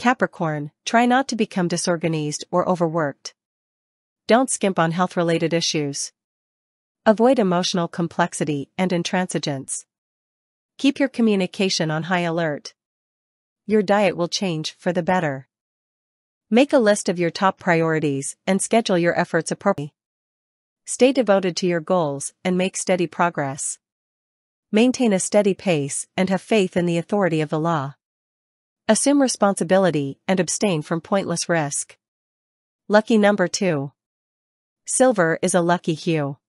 Capricorn, try not to become disorganized or overworked. Don't skimp on health-related issues. Avoid emotional complexity and intransigence. Keep your communication on high alert. Your diet will change for the better. Make a list of your top priorities and schedule your efforts appropriately. Stay devoted to your goals and make steady progress. Maintain a steady pace and have faith in the authority of the law. Assume responsibility and abstain from pointless risk. Lucky number 2. Silver is a lucky hue.